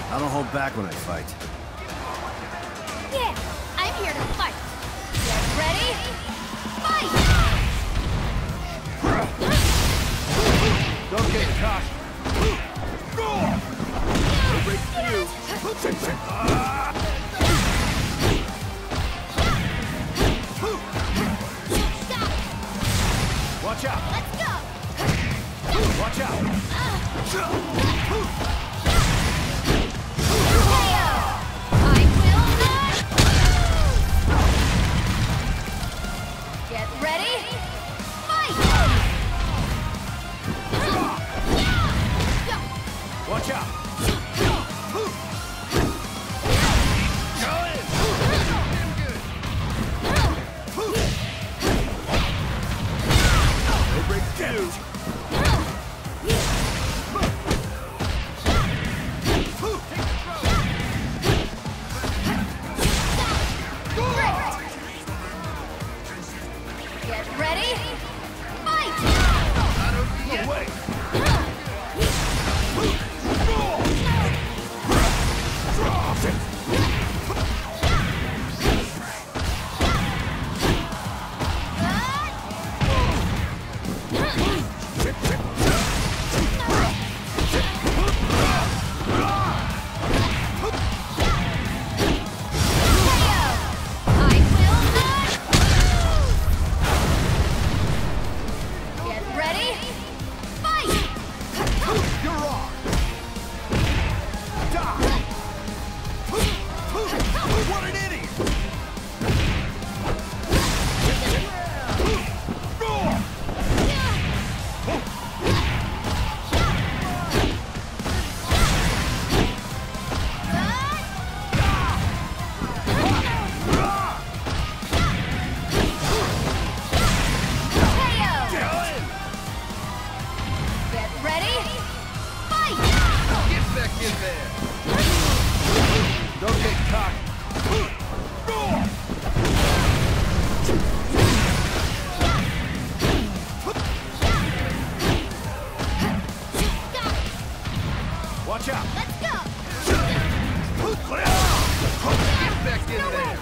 I don't hold back when I fight. Yeah, I'm here to fight. Get ready? Fight! Don't get cocky. Watch out! Let's go! Watch out! I will not lose! Get ready? Fight! Watch out! No break two. Get ready? Fight! No way! I will not lose! Get ready? Fight! You're wrong! Die! What an idiot! Get ready? Fight! Get back in there! Don't get cocky. Watch out! Let's go! Get back in there!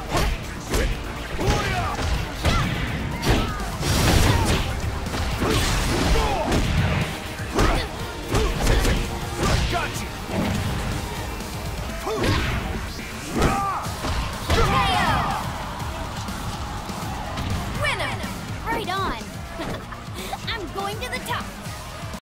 Got you! Winner! Right on! I'm going to the top!